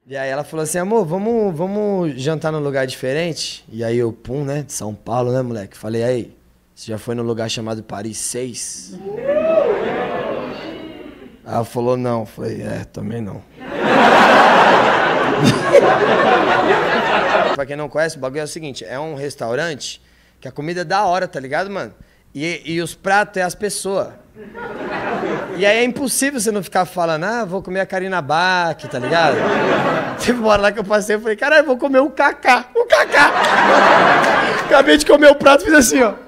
E aí ela falou assim, amor, vamos jantar num lugar diferente? E aí eu, pum, né, de São Paulo, né, moleque? Falei, aí, você já foi num lugar chamado Paris 6? Aí ela falou, não. Falei, também não. Pra quem não conhece, o bagulho é o seguinte, é um restaurante que a comida é da hora, tá ligado, mano? E os pratos é as pessoas. E aí é impossível você não ficar falando, vou comer a Karina Bach, tá ligado? Teve uma hora lá que eu passei e falei, caralho, vou comer o Kaká. O Kaká! Acabei de comer o prato e fiz assim, ó.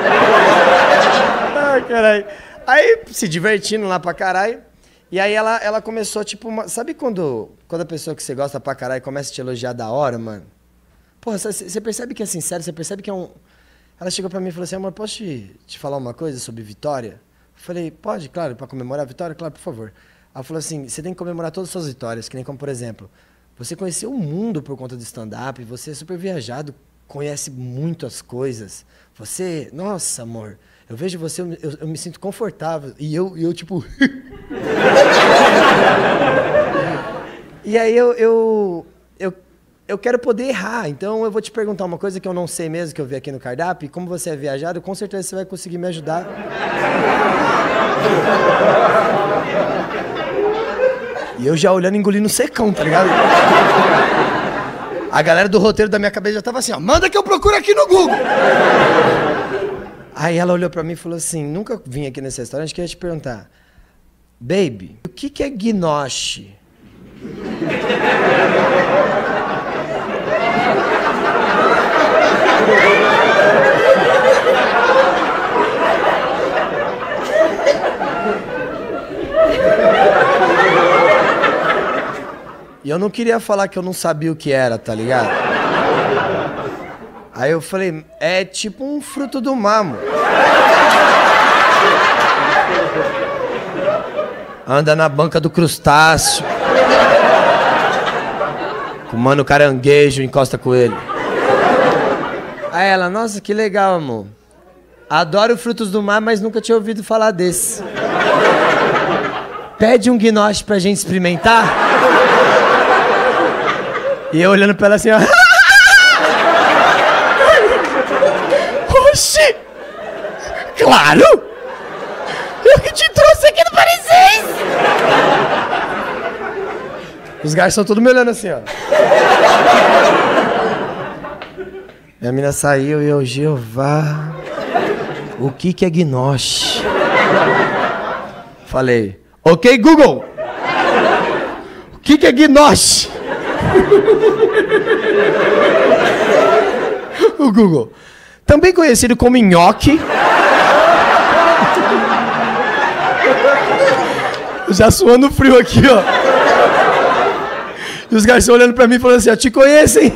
Ai, caralho. Aí, se divertindo lá pra caralho. E aí ela começou, tipo, sabe quando a pessoa que você gosta pra caralho começa a te elogiar da hora, mano? Porra, você percebe que é sincero, você percebe que é um... Ela chegou pra mim e falou assim, amor, posso te falar uma coisa sobre vitória? Eu falei, pode, claro, pra comemorar a vitória? Claro, por favor. Ela falou assim, você tem que comemorar todas as suas vitórias, que nem como, por exemplo, você conheceu o mundo por conta do stand-up, você é super viajado, conhece muitas coisas. Você, nossa, amor, eu vejo você, eu me sinto confortável. E eu tipo... E aí eu quero poder errar, então eu vou te perguntar uma coisa que eu não sei mesmo, que eu vi aqui no cardápio, e como você é viajado, com certeza você vai conseguir me ajudar. E eu já olhando, engolindo secão, tá ligado? A galera do roteiro da minha cabeça já tava assim, ó, manda que eu procuro aqui no Google. Aí ela olhou pra mim e falou assim, nunca vim aqui nesse restaurante, queria te perguntar, baby, o que é gnoche? E eu não queria falar que eu não sabia o que era, tá ligado? Aí eu falei, é tipo um fruto do mar, amor. Anda na banca do crustáceo. Comando caranguejo, encosta com ele. Aí ela, nossa, que legal, amor. Adoro frutos do mar, mas nunca tinha ouvido falar desse. Pede um gnoche pra gente experimentar. E eu olhando pra ela assim, ó. Oxi! Claro! Eu que te trouxe aqui no Paris 6! Os garçons todos me olhando assim, ó. Minha mina saiu e eu, Jeová, o que é gnoche? Falei, ok, Google, o que é gnoche? O Google, também conhecido como nhoque. Já suando frio aqui, ó. E os garçons olhando pra mim e falando assim, ó, te conhecem?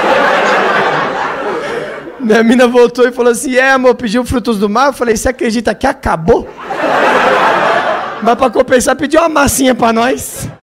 Minha mina voltou e falou assim, amor, pediu frutos do mar? Eu falei, você acredita que acabou? Mas pra compensar, pediu uma massinha pra nós.